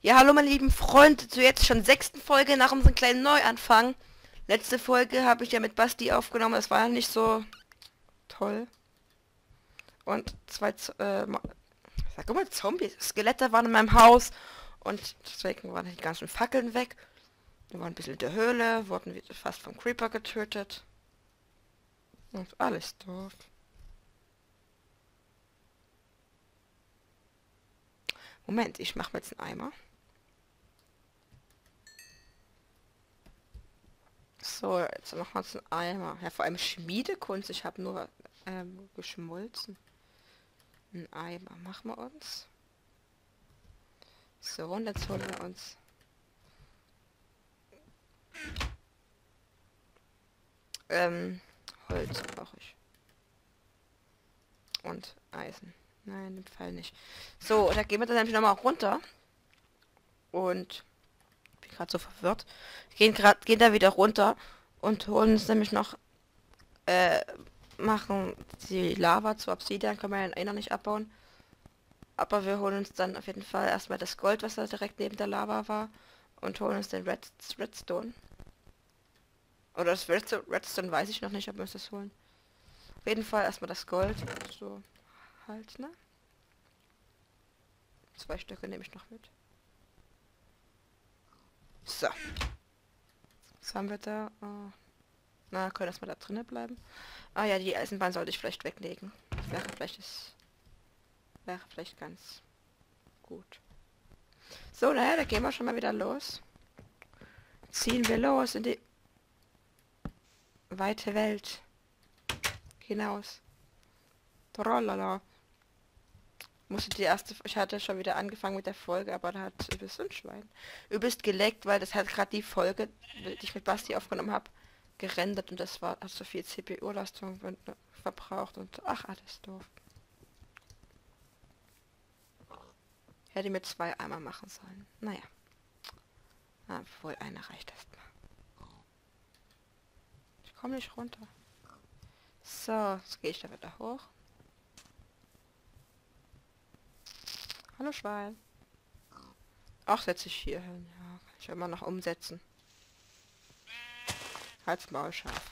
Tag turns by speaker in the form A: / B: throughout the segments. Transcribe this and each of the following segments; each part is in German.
A: Ja, hallo meine lieben Freunde, zur jetzt schon 6. Folge nach unserem kleinen Neuanfang. Letzte Folge habe ich ja mit Basti aufgenommen, das war ja nicht so toll. Und sag mal, Zombies, Skelette waren in meinem Haus und deswegen waren die ganzen Fackeln weg. Wir waren ein bisschen in der Höhle, wurden wieder fast vom Creeper getötet. Und alles doof. Moment, ich mache mir jetzt einen Eimer. So, jetzt machen wir uns einen Eimer. Ja, vor allem Schmiedekunst. Ich habe nur geschmolzen. Ein Eimer machen wir uns. So, und jetzt holen wir uns Holz brauche ich. Und Eisen. Nein, im Fall nicht. So, da gehen wir dann nämlich nochmal runter. Und bin gerade so verwirrt. Gehen da wieder runter und holen uns nämlich noch machen die Lava zu Obsidian, können wir ja einer nicht abbauen. Aber wir holen uns dann auf jeden Fall erstmal das Gold, was da direkt neben der Lava war. Und holen uns den Redstone. Oder das Redstone weiß ich noch nicht, ob wir uns das holen. Auf jeden Fall erstmal das Gold. So, halt, ne? 2 Stücke nehme ich noch mit. So. Was haben wir da? Oh. Na, können erstmal da drinnen bleiben. Ah ja, die Eisenbahn sollte ich vielleicht weglegen. Das wäre vielleicht ganz gut. So, naja, da gehen wir schon mal wieder los. Ziehen wir los in die weite Welt hinaus. Trolala. Ich hatte schon wieder angefangen mit der Folge, aber da hat übelst ein Schwein. Übelst geleckt, weil das hat gerade die Folge, die ich mit Basti aufgenommen habe, gerendert und hat so viel CPU-Leistung verbraucht und ach, alles doof. Hätte mir 2 Eimer machen sollen. Naja. Obwohl, einer reicht erstmal. Ich komme nicht runter. So, jetzt gehe ich da wieder hoch. Hallo Schwein. Ach, setze ich hier hin. Ja, kann ich immer noch umsetzen. Halt's Maul scharf.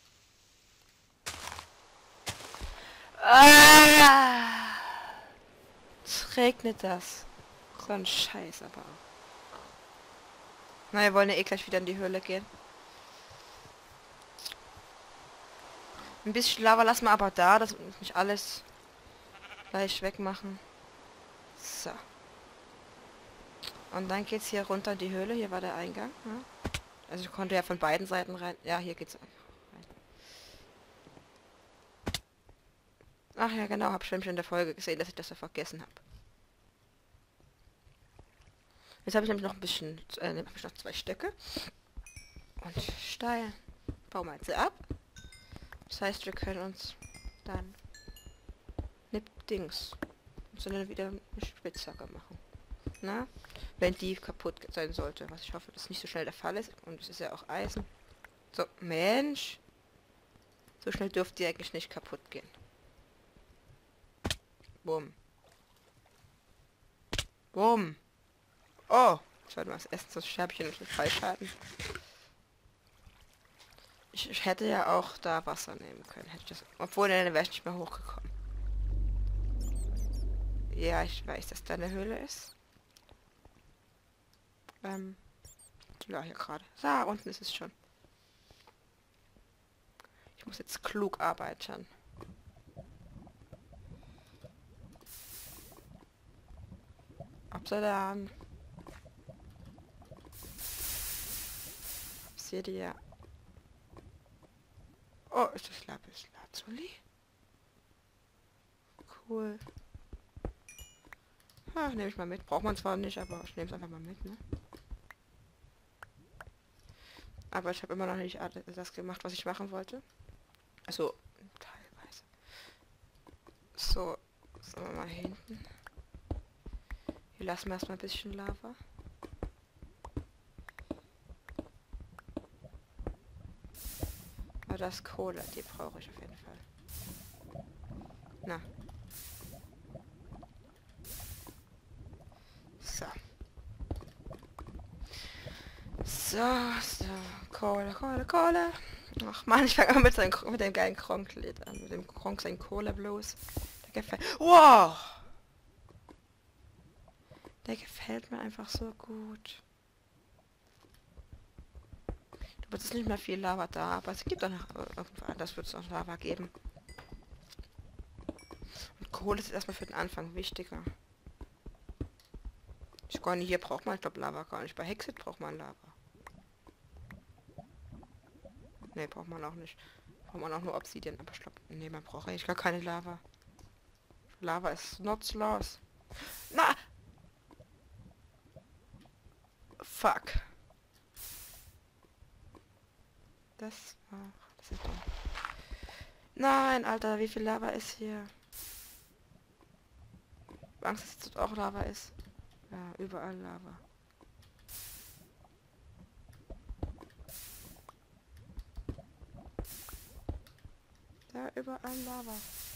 A: Ah! Jetzt regnet das. So ein Scheiß aber auch. Na, wir wollen ja eh gleich wieder in die Höhle gehen. Ein bisschen Lava lassen wir aber da, das muss nicht alles gleich wegmachen. So. Und dann geht's hier runter in die Höhle. Hier war der Eingang. Ja. Also ich konnte ja von beiden Seiten rein. Ja, hier geht's rein. Ach ja, genau, hab schon in der Folge gesehen, dass ich das ja vergessen habe. Jetzt habe ich nämlich noch ein bisschen, hab ich noch 2 Stöcke. Und Stein. Bauen wir jetzt ab. Das heißt, wir können uns dann sondern wieder eine Spitzhacke machen. Na? Wenn die kaputt sein sollte. Was ich hoffe, dass nicht so schnell der Fall ist. Und es ist ja auch Eisen. So, Mensch. So schnell dürfte die eigentlich nicht kaputt gehen. Bumm. Bumm. Oh. Ich sollte mal das Essen, sonst sterbe ich hier nicht mit Fallschaden. Ich hätte ja auch da Wasser nehmen können. Hätte ich das, obwohl, dann wäre ich nicht mehr hochgekommen. Ja, ich weiß, dass da eine Höhle ist. Ja, hier gerade. Da unten ist es schon. Ich muss jetzt klug arbeiten. Obsidian. Seht ihr? Oh, ist das Lapis Lazuli? Cool. Nehme ich mal mit. Braucht man zwar nicht, aber ich nehme es einfach mal mit, ne? Aber ich habe immer noch nicht das gemacht, was ich machen wollte. Also, teilweise. So, sagen wir mal hinten. Hier lassen wir erstmal ein bisschen Lava. Aber das Kohle, die brauche ich auf jeden Fall. Na. So. So. Kohle, Kohle, Kohle. Ach man, ich fange mal mit dem geilen Kronk-Lied an. Mit dem Kronk sein Kohle-Blues. Der gefällt... Wow! Der gefällt mir einfach so gut. Aber es ist nicht mehr viel Lava da, aber es gibt dann noch irgendwann anders wird es noch Lava geben. Und Kohle ist erstmal für den Anfang wichtiger. Ich gar nicht, hier braucht man, ich glaube, Lava gar nicht. Bei Hexit braucht man Lava. Ne, braucht man auch nicht. Braucht man auch nur Obsidian, aber ich glaube, ne, man braucht eigentlich gar keine Lava. Lava ist nutzlos. Na! Fuck. Das ist dumm. Nein, Alter, wie viel Lava ist hier? Angst, dass jetzt auch Lava ist. Ja, überall Lava. Da überall Lava.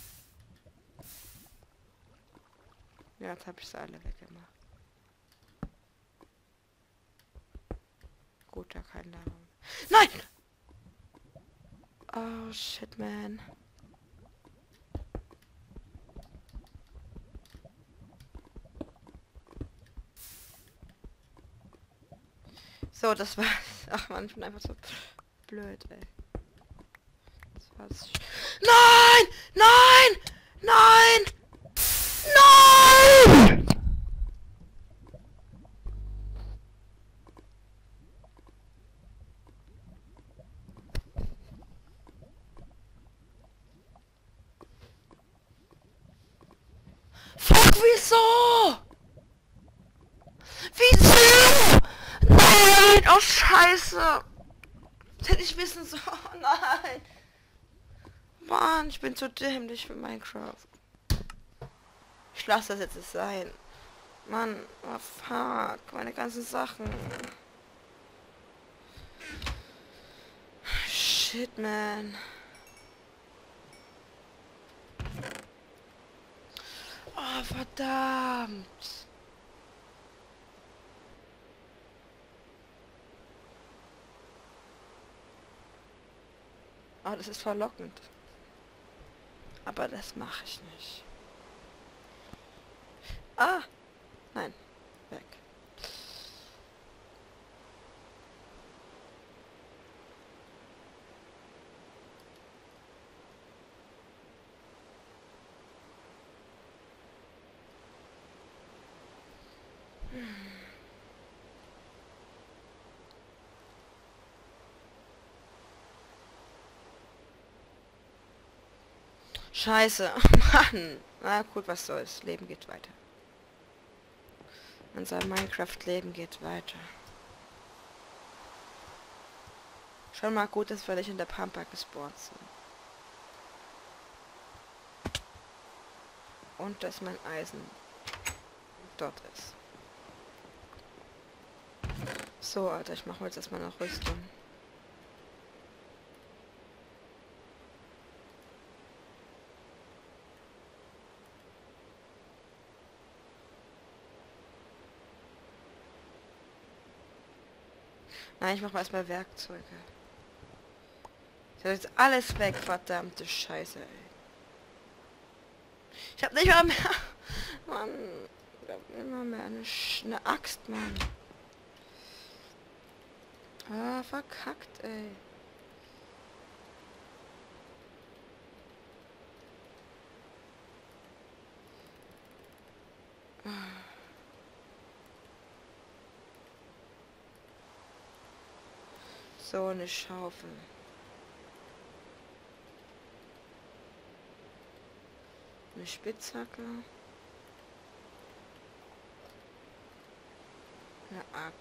A: Ja, jetzt habe ich sie alle weggemacht. Gut, da kein Lava. Nein! Oh, shit, man. So, das war's. Ach man, ich bin einfach so blöd, ey. Das war's. Nein! Nein! Nein! Nein! Fuck, wieso? Wieso? Nein! Oh, scheiße! Das hätte ich wissen sollen. Oh, nein! Mann, ich bin zu dämlich für Minecraft. Ich lasse das jetzt sein. Mann, oh fuck, meine ganzen Sachen. Shit, man. Oh, verdammt. Oh, das ist verlockend. Aber das mache ich nicht. Ah! Nein. Weg. Scheiße. Mann. Na gut, was soll's. Leben geht weiter. Unser Minecraft-Leben geht weiter. Schon mal gut, dass wir nicht in der Pampa gespawnt sind. Und dass mein Eisen dort ist. So, Alter, ich mache jetzt erstmal eine Rüstung. Nein, ich mache erstmal Werkzeuge. Ich habe jetzt alles weg, verdammte Scheiße, ey. Ich habe nicht mal mehr... Mann, ich hab immer mehr eine Axt, Mann. Ah, verkackt, ey. So, eine Schaufel. Eine Spitzhacke. Eine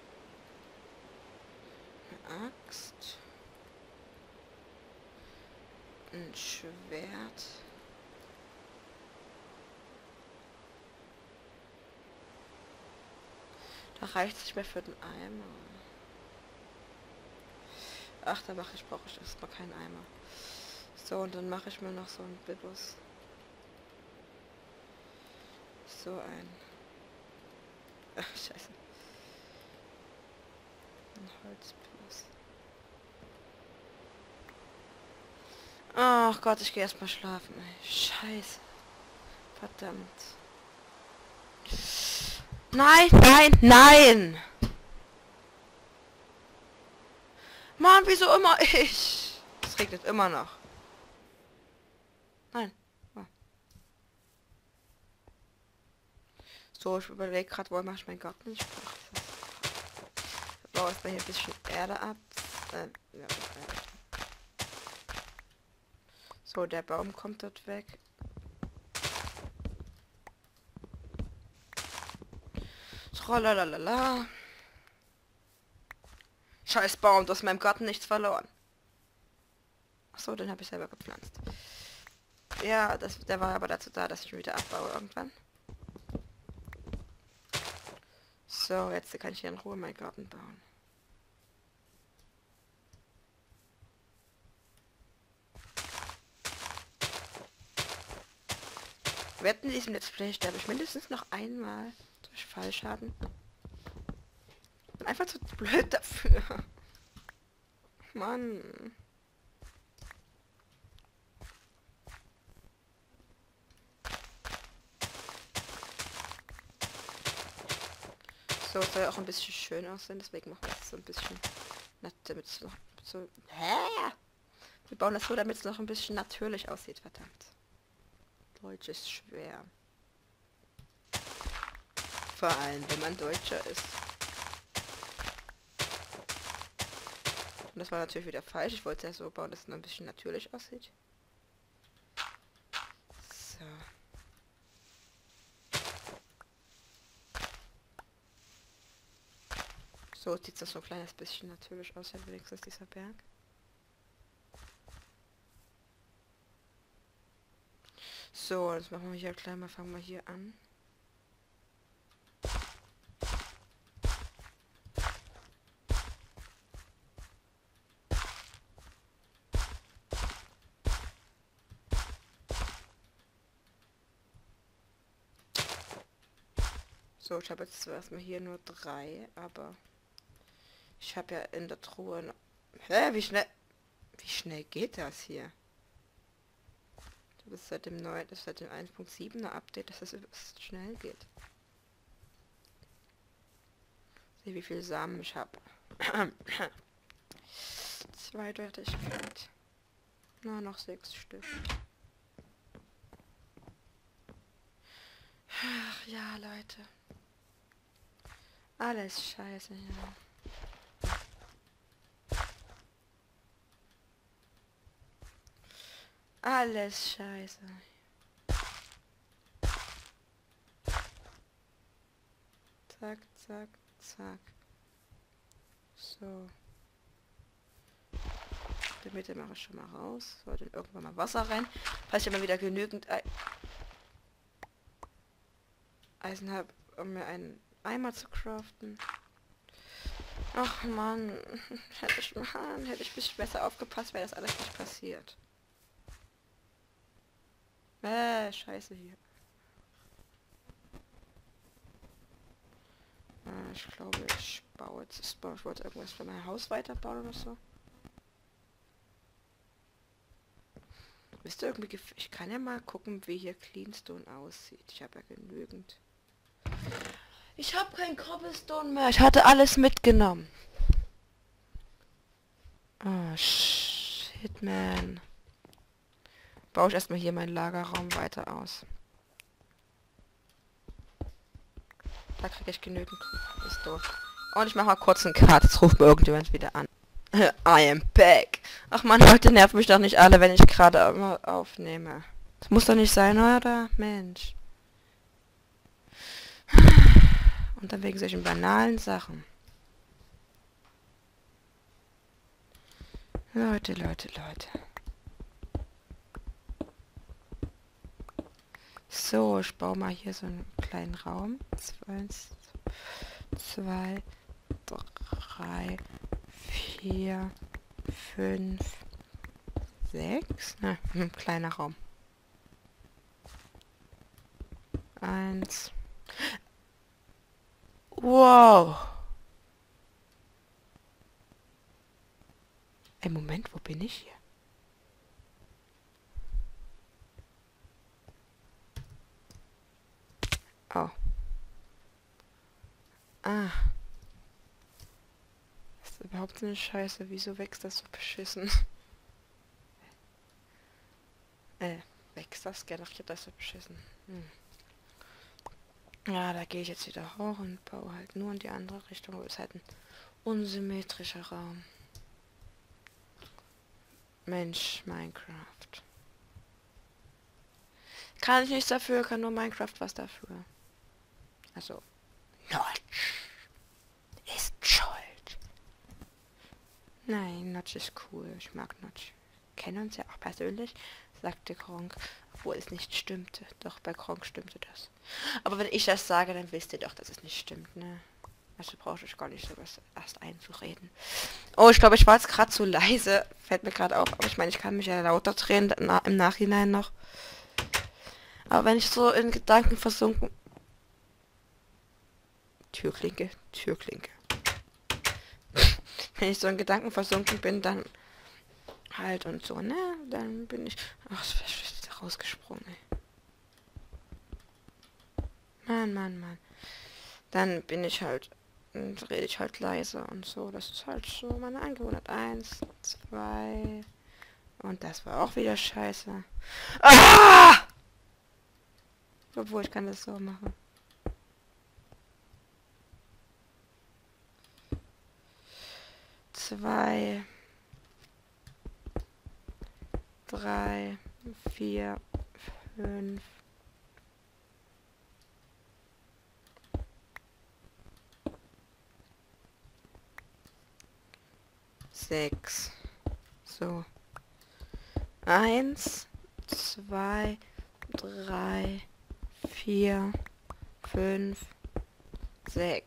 A: Axt. Ein Schwert. Da reicht es nicht mehr für den Eimer. Ach, brauche ich erstmal keinen Eimer. So, und dann mache ich mir noch so einen Bibus. So ein. Ach, scheiße. ein Holzpiece. Ach Gott, ich gehe erstmal schlafen. Ey. Scheiße. Verdammt. Nein, nein, nein! Mann, wieso immer ich? Es regnet immer noch. Nein. Oh. So, ich überlege gerade, wo mache ich meinen Garten? Ich baue erstmal hier ein bisschen Erde ab. Ja, so, der Baum kommt dort weg. Tralalalala. Scheiß Baum, du hast in meinem Garten nichts verloren. Achso, den habe ich selber gepflanzt. Ja, der war aber dazu da, dass ich ihn wieder abbaue irgendwann. So, jetzt kann ich hier in Ruhe meinen Garten bauen. Wetten, in diesem Let's Play sterbe ich mindestens noch einmal durch Fallschaden. Bin einfach zu blöd dafür. Mann. So, es soll ja auch ein bisschen schön aussehen, deswegen machen wir es so ein bisschen, damit es noch so... Hä? Wir bauen das so, damit es noch ein bisschen natürlich aussieht, verdammt. Deutsch ist schwer. Vor allem, wenn man Deutscher ist. Und das war natürlich wieder falsch. Ich wollte ja so bauen, dass es noch ein bisschen natürlich aussieht. So. So sieht das so ein kleines bisschen natürlich aus, ja, wenigstens dieser Berg. So, jetzt machen wir hier gleich mal, fangen wir hier an. So, ich habe jetzt zwar erstmal hier nur 3, aber ich habe ja in der Truhe noch... Hä, wie schnell geht das hier? Das ist seit dem 1.7er Update, dass das schnell geht. Sieh, wie viel Samen ich habe. Zweideutigkeit. Na, noch 6 Stück. Ach ja, Leute. Alles scheiße, ja. Alles scheiße. Zack, zack, zack. So. Die Mitte mache ich schon mal raus. Sollte irgendwann mal Wasser rein. Falls ich immer wieder genügend Eisen habe, um mir einen Eimer zu craften. Ach Mann, hätte ich ein bisschen besser aufgepasst, wäre das alles nicht passiert. Scheiße hier. Ich glaube, ich baue jetzt. Ich wollte irgendwas für mein Haus weiterbauen oder so. Wisst ihr irgendwie, ich kann ja mal gucken, wie hier Cleanstone aussieht. Ich habe ja genügend. Ich habe kein Cobblestone mehr. Ich hatte alles mitgenommen. Oh, shit, man. Baue ich erstmal hier meinen Lagerraum weiter aus. Da kriege ich genügend Cobblestone. Und ich mache mal kurz einen Cut. Jetzt ruft mir irgendjemand wieder an. I am back. Ach man, Leute, nervt mich doch nicht alle, wenn ich gerade immer aufnehme. Das muss doch nicht sein, oder? Mensch. Und dann wegen solchen banalen Sachen. Leute. So, ich baue mal hier so einen kleinen Raum. 1, 2, 3, 4, 5, 6. Na, ein kleiner Raum. 1. Wow. Ey, Moment, wo bin ich hier? Oh. Ah. Das ist überhaupt so eine Scheiße. Wieso wächst das so beschissen? Wächst das generiert das so beschissen? Ja, da gehe ich jetzt wieder hoch und baue halt nur in die andere Richtung. Aber es ist halt ein unsymmetrischer Raum. Mensch, Minecraft. Kann ich nichts dafür, kann nur Minecraft was dafür. Also, Notch ist schuld. Nein, Notch ist cool. Ich mag Notch. Kennen uns ja auch persönlich, sagte Gronkh, obwohl es nicht stimmte. Doch bei Gronkh stimmte das. Aber wenn ich das sage, dann wisst ihr doch, dass es nicht stimmt, ne? Also brauche ich gar nicht sowas erst einzureden. Oh, ich glaube, ich war jetzt gerade zu leise. Fällt mir gerade auf. Aber ich meine, ich kann mich ja lauter drehen im Nachhinein noch. Aber wenn ich so in Gedanken versunken... Türklinke, Türklinke. Wenn ich so in Gedanken versunken bin, dann halt und so, ne? Dann bin ich... Ach, ich bin da rausgesprungen, ey. Mann. Dann bin ich halt... Und rede ich halt leise und so. Das ist halt so meine Angewohnheit. 1, 2... Und das war auch wieder scheiße. Ah! Obwohl, ich kann das so machen. 2, 3, 4, 5. 6. So. 1, 2, 3, 4, 5, 6.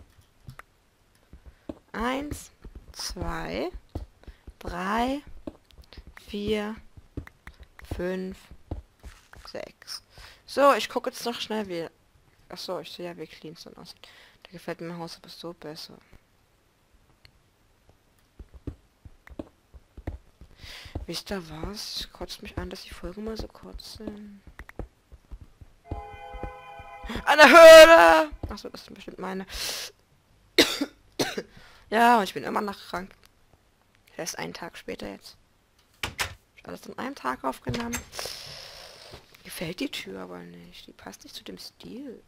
A: 1, 2, 3, 4, 5, 6. So, ich gucke jetzt noch schnell wie... Achso, ich sehe ja, wie clean es dann aussieht. Da gefällt mir mein Haus aber so besser. Wisst ihr was? Kotzt mich an, dass die Folgen mal so kurz sind. Eine Höhle! Achso, das sind bestimmt meine. Ja, und ich bin immer noch krank. Erst einen Tag später jetzt. Ich alles an einem Tag aufgenommen. Gefällt die Tür aber nicht. Die passt nicht zu dem Stil.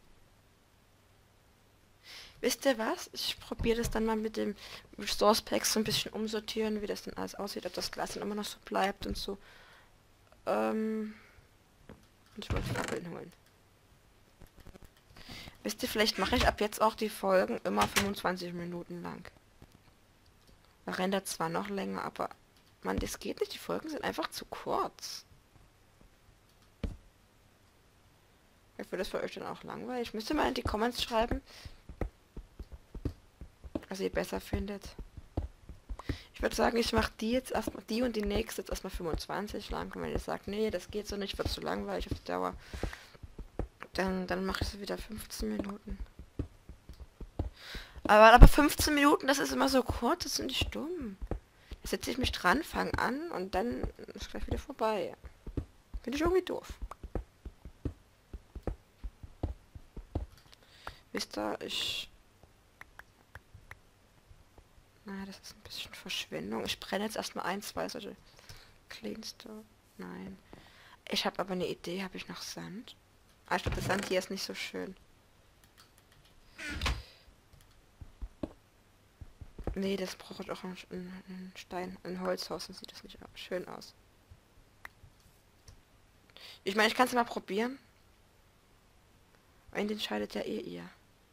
A: Wisst ihr was? Ich probiere das dann mal mit dem Source Pack so ein bisschen umsortieren, wie das denn alles aussieht, ob das Glas dann immer noch so bleibt und so. Und ich wollte Fackeln holen. Wisst ihr, vielleicht mache ich ab jetzt auch die Folgen immer 25 Minuten lang. Da rendert zwar noch länger, aber man, das geht nicht. Die Folgen sind einfach zu kurz. Ich würde das für euch dann auch langweilig. Müsst ihr mal in die Comments schreiben, was ihr besser findet. Ich würde sagen, ich mache die jetzt erstmal, die und die nächste jetzt erstmal 25 lang. Und wenn ihr sagt, nee, das geht so nicht, wird zu langweilig auf die Dauer, dann mache ich sie wieder 15 Minuten. Aber 15 Minuten, das ist immer so kurz, das ist nicht dumm. Da setze ich mich dran, fange an und dann ist gleich wieder vorbei. Bin ich irgendwie doof. Wisst ihr, na, das ist ein bisschen Verschwendung. Ich brenne jetzt erstmal ein, zwei solche Cleanstone. Nein. Ich habe aber eine Idee. Habe ich noch Sand? Ah, ich glaube, der Sand hier ist nicht so schön. Nee, das braucht auch einen Stein, ein Holzhaus. Dann sieht das nicht schön aus. Ich meine, ich kann es mal probieren. Einen entscheidet ja eh ihr.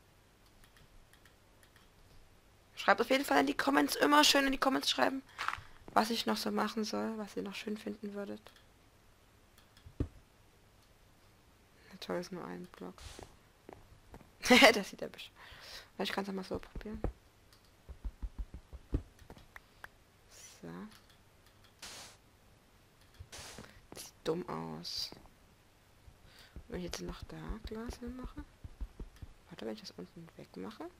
A: Schreibt auf jeden Fall in die Comments, immer schön in die Comments schreiben, was ich noch so machen soll, was ihr noch schön finden würdet. Na toll, ist nur ein Block. Das sieht ja bestimmt. Ich kann es mal so probieren. So. Das sieht dumm aus. Wenn ich jetzt noch da Glas hinmache. Warte, wenn ich das unten wegmache.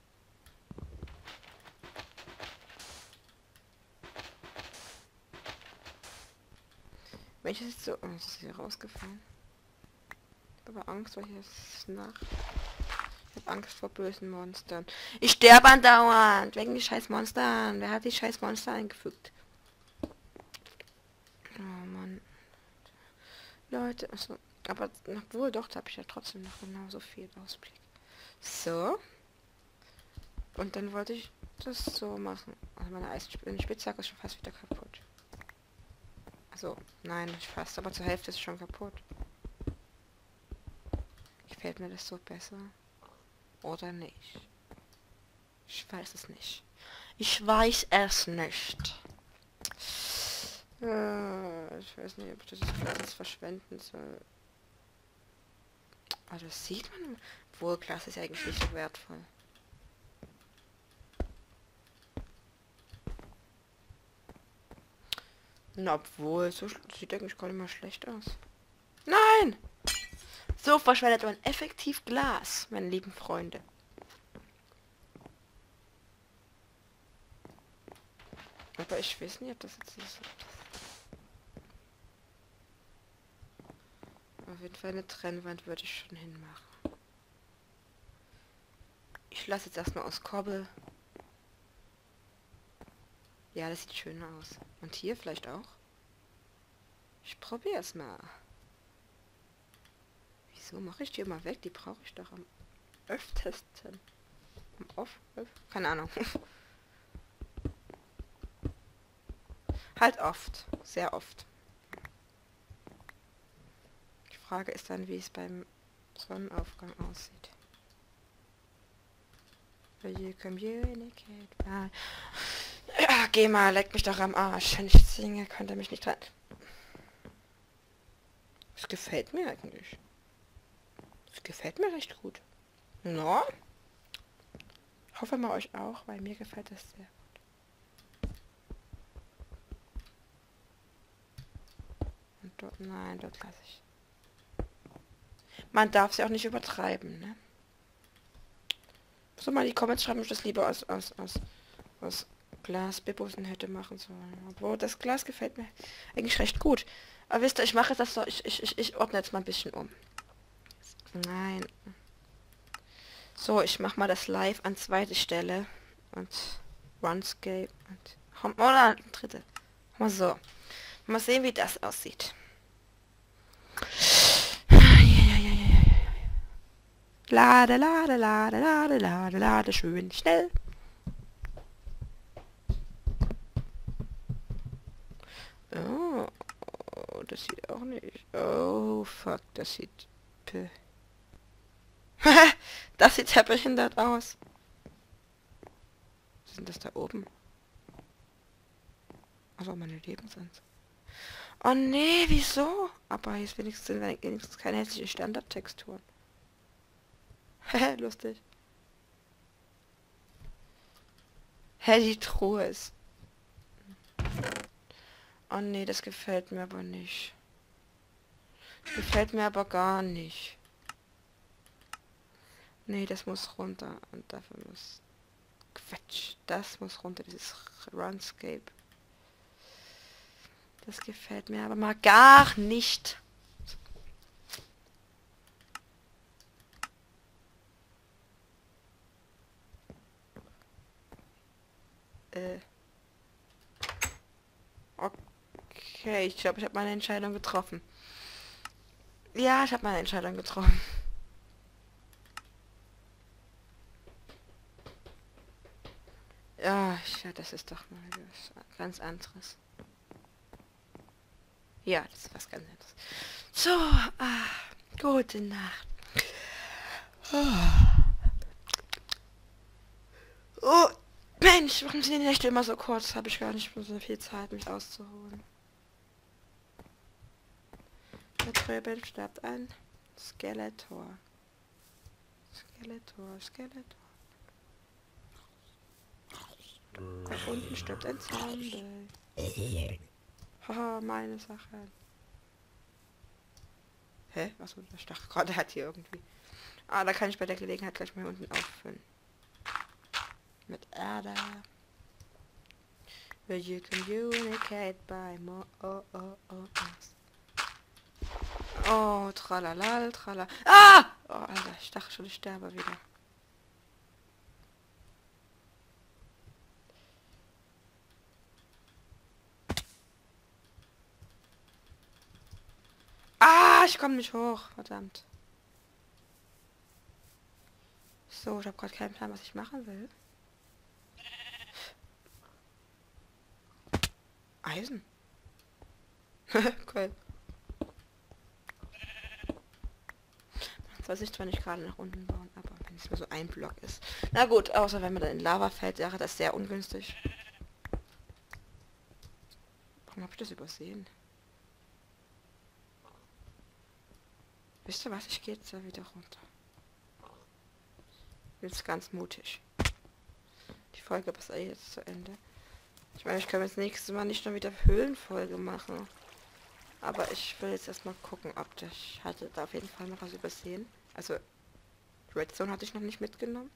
A: Welches ist so... Oh, das ist hier rausgefallen. Ich habe aber Angst, weil hier ist nach... Ich habe Angst vor bösen Monstern. Ich sterbe andauernd wegen die scheiß Monstern. Wer hat die scheiß Monster eingefügt? Oh Mann. Leute, achso. Aber obwohl doch, da habe ich ja trotzdem noch genauso viel Ausblick. So. Und dann wollte ich das so machen. Also meine Spitzhacke ist schon fast wieder kaputt. Also, nein, nicht fast, aber zur Hälfte ist es schon kaputt. Gefällt mir das so besser? Oder nicht? Ich weiß es nicht. Ich weiß es nicht. Ich weiß nicht, ob ich das alles verschwenden soll. Aber das sieht man. Wohl, Glas ist ja eigentlich nicht so wertvoll. Na, obwohl, so sieht eigentlich gar nicht mal schlecht aus. Nein! So verschwendet man effektiv Glas, meine lieben Freunde. Aber ich weiß nicht, ob das jetzt ist. Auf jeden Fall eine Trennwand würde ich schon hinmachen. Ich lasse jetzt erstmal aus Kobbel. Ja, das sieht schön aus. Und hier vielleicht auch. Ich probiere es mal. Wieso mache ich die immer weg? Die brauche ich doch am öftesten. Keine Ahnung. Halt oft. Sehr oft. Die Frage ist dann, wie es beim Sonnenaufgang aussieht. You communicate by... Ja, geh mal, leck mich doch am Arsch. Wenn ich singe, könnt ihr mich nicht dran... Das gefällt mir eigentlich. Das gefällt mir recht gut. No? Ich hoffe mal euch auch, weil mir gefällt das sehr gut. Und dort, nein, dort lasse ich. Man darf sie auch nicht übertreiben, ne? So mal die Comments schreiben, ob ich das lieber aus Glasbibusen hätte machen sollen. Obwohl, das Glas gefällt mir eigentlich recht gut. Aber wisst ihr, ich mache das so, ich ordne jetzt mal ein bisschen um. Nein. So, ich mache mal das Live an zweite Stelle. Und Runscape und... Oder dritte. Mal so. Mal sehen, wie das aussieht. Lade, lade, lade, lade, lade, lade, schön schnell. Oh, das sieht auch nicht... Oh, fuck, das sieht... Das sieht ja behindert aus. Was sind das da oben? Also meine Lebensanzahl. Oh nee, wieso? Aber hier ist wenigstens keine hässliche Standardtexturen. Hä, lustig. Hä, die Truhe ist... Oh nee, das gefällt mir aber nicht. Das gefällt mir aber gar nicht. Nee, das muss runter. Und dafür muss... Quatsch. Das muss runter, dieses Runscape. Das gefällt mir aber mal gar nicht. Okay, ich glaube, ich habe meine Entscheidung getroffen. Ja, ich habe meine Entscheidung getroffen. Ja, das ist doch mal was ganz anderes. Ja, das ist was ganz anderes. So, gute Nacht. Oh, Mensch, warum sind die Nächte immer so kurz? Habe ich gar nicht so viel Zeit, mich auszuholen. Der Tröbel stirbt ein. Skeletor. Skeletor. Da unten stirbt ein Zombie. Haha, meine Sache. Hä? Achso, der Stacheldraht hat hier irgendwie. Ah, da kann ich bei der Gelegenheit gleich mal unten auffüllen. Mit Erde. Will you communicate by more? Oh, tralalal, tralala. Ah! Oh, Alter, ich dachte schon, ich sterbe wieder. Ah, ich komme nicht hoch. Verdammt. So, ich habe gerade keinen Plan, was ich machen will. Eisen. Cool. Soll sich zwar nicht gerade nach unten bauen, aber wenn es nur so ein Block ist. Na gut, außer wenn man dann in Lava fällt, wäre das sehr ungünstig. Warum habe ich das übersehen? Wisst ihr was? Ich gehe jetzt da wieder runter. Jetzt ganz mutig. Die Folge ist jetzt zu Ende. Ich meine, ich kann jetzt nächstes Mal nicht noch wieder Höhlenfolge machen. Aber ich will jetzt erstmal gucken, ob das... Ich hatte da auf jeden Fall noch was übersehen. Also, Redstone hatte ich noch nicht mitgenommen.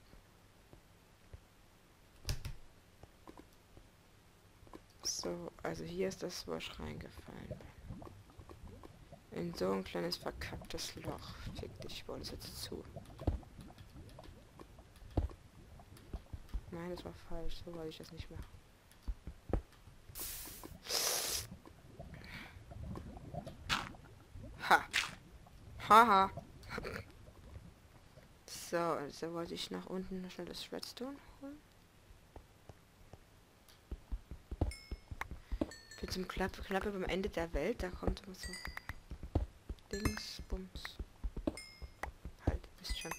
A: So, also hier ist das, wo ich reingefallen bin. In so ein kleines verkacktes Loch. Fick dich, ich baue das jetzt zu. Nein, das war falsch. So wollte ich das nicht machen. Ha. Haha. So, also wollte ich nach unten noch schnell das Redstone holen. Für zum Klappe beim Ende der Welt, da kommt immer so Dings, Bums. Halt, wisst schon.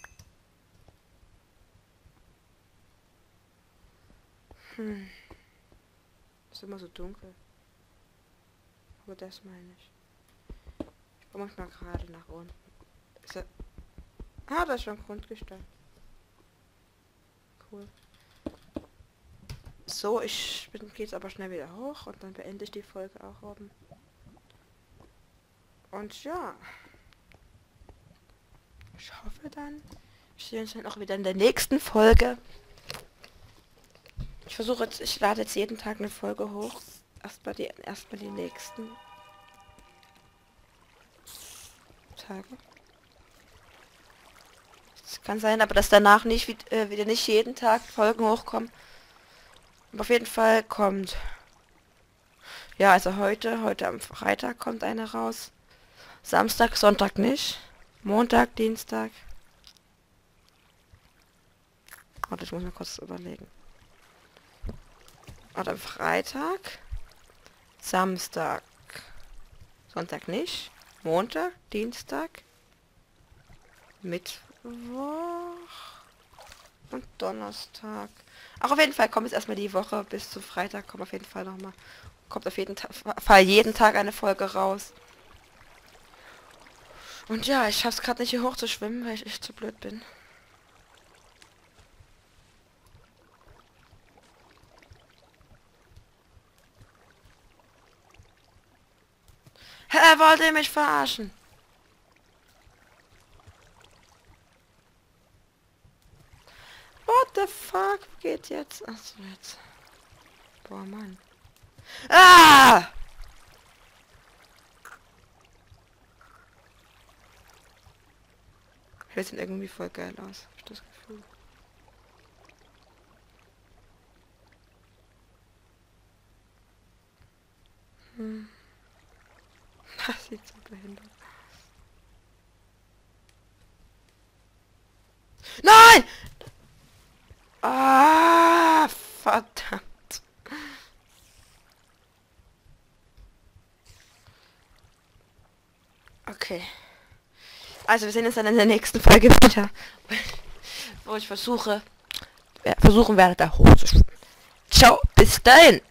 A: Ist immer so dunkel. Aber das meine ich. Ich komme manchmal gerade nach unten. Ist er... Ah, das ist schon Grundgestalt. Cool. So, ich gehe jetzt aber schnell wieder hoch und dann beende ich die Folge auch oben. Und ja. Ich hoffe dann. Ich sehe uns dann auch wieder in der nächsten Folge. Ich versuche jetzt, ich lade jetzt jeden Tag eine Folge hoch. Erstmal die nächsten Tage. Es kann sein, aber dass danach nicht wieder nicht jeden Tag Folgen hochkommen. Aber auf jeden Fall kommt. Ja, also heute am Freitag kommt eine raus. Samstag, Sonntag nicht. Montag, Dienstag. Warte, ich muss mir kurz überlegen. Und am Freitag, Samstag, Sonntag nicht, Montag, Dienstag, Mittwoch und Donnerstag. Auch auf jeden Fall kommt jetzt erstmal die Woche bis zu Freitag, kommt auf jeden Fall nochmal, kommt auf jeden Fall jeden Tag eine Folge raus. Und ja, ich schaff's gerade nicht hier hoch zu schwimmen, weil ich echt zu blöd bin. Hä, wollt ihr mich verarschen? What the fuck? Wo geht jetzt? Achso, jetzt. Boah, Mann. Ah! Hält sieht irgendwie voll geil aus. Hab ich das Gefühl. Das sieht so behindert aus. Nein! Ah, verdammt. Okay. Also wir sehen uns dann in der nächsten Folge wieder, wo ich versuchen werde, da hochzuschwimmen. Ciao, bis dahin.